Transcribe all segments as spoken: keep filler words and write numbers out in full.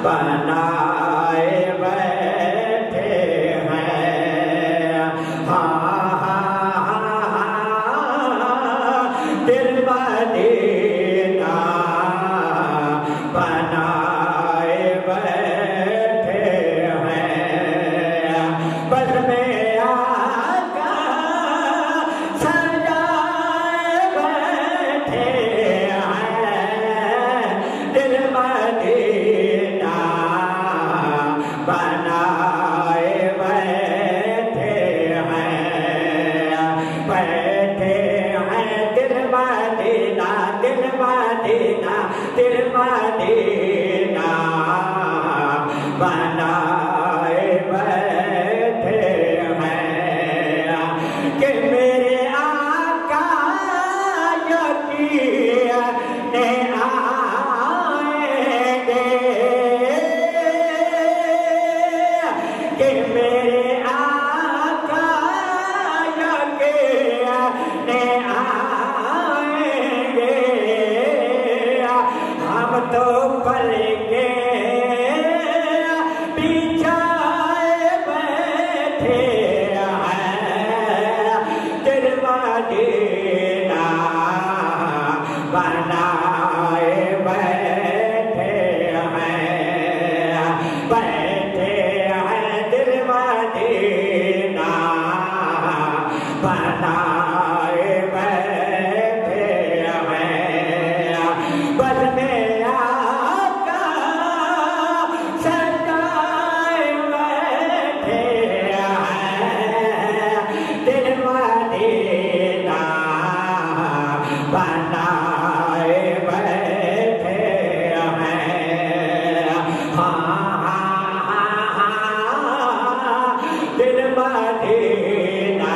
बनाए बैठे हैं। हाँ हाँ हाँ दिल मदीना बनाए बैठे हैं। बस में आका सजाए बैठे हैं। दिल मदीना बनाए बैठे हैं। बैठे हैं दिल मदीना दिल मदीना दिल मदीना बनाए बैठे हैं। कि मेरे आका यकीने आएंगे। कि मेरे आका यकीने आएंगे। हम तो पल के बिछाए बैठे हैं। दिल मदीना बनाए बैठे हैं। बैठे हैं दिल मदीना बनाए बैठे हैं। बस में आका सजाए बैठे हैं। दिल मदीना बनाए बैठे हैं। हाँ हाँ हाँ दिल मदीना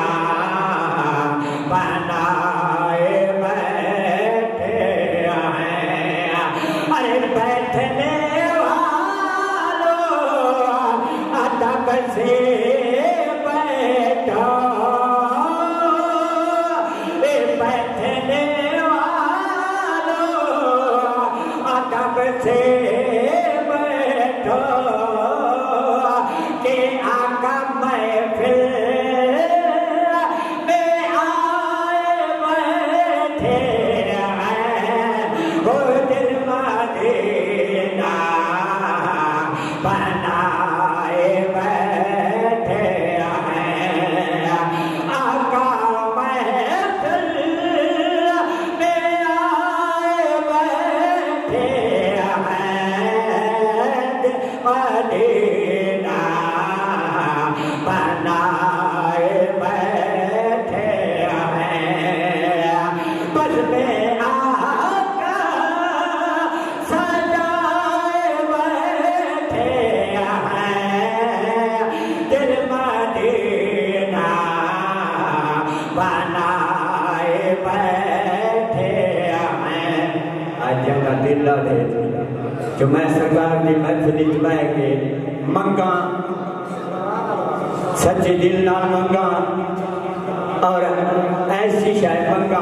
बनाए बैठे हैं। अरे बैठने वालों अदब से बैठो। ए बैठने वालों अदब से बैठो। कि आका महफिल में आए बैठे हैं। हो दिल मदीना बनाए बैठे हैं। आका महफिल में आए बैठे हैं। मदीना बनाए बैठे हैं। बस में आका सजाए बैठे हैं। दिल मदीना बनाए बैठे हैं। आज जगह दिल दे जो मैं सरकार की महफिल च बह के मंगा सच्चे दिल नाल मंगा और ऐसी शायद मंगा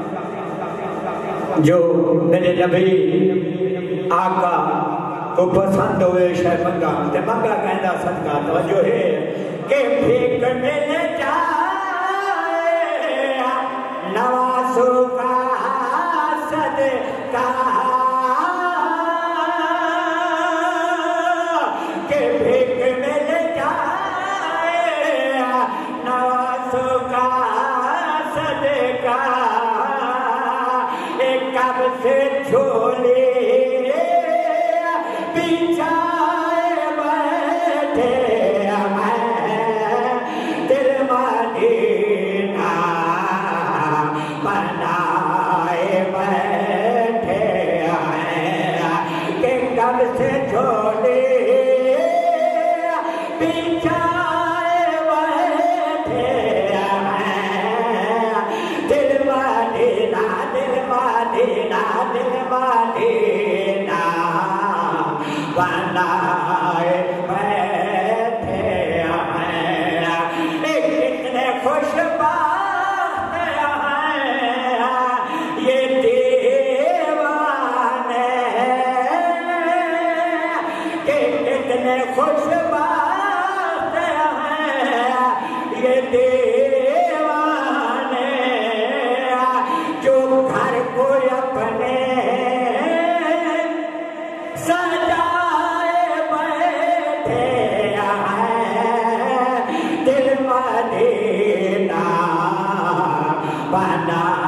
जो मेरे नबी आका को पसंद हुए शायद मंगा। ते मंगा कहता सदका तवज्जो है कि भीख मिल जाए नवासों का सदका। कि भीख मिल जाए नवासों का सदका। एक कब से झोली बिछाए बैठे हैं। दिल मदीना बनाए बैठे हैं। कि कब से झोली बिछाए बैठे हैं। दिल मदीना दिल मदीना दिल मदीना बनाए बैठे हैं। कितने खुशबात हैं ये दीवाने। कि बना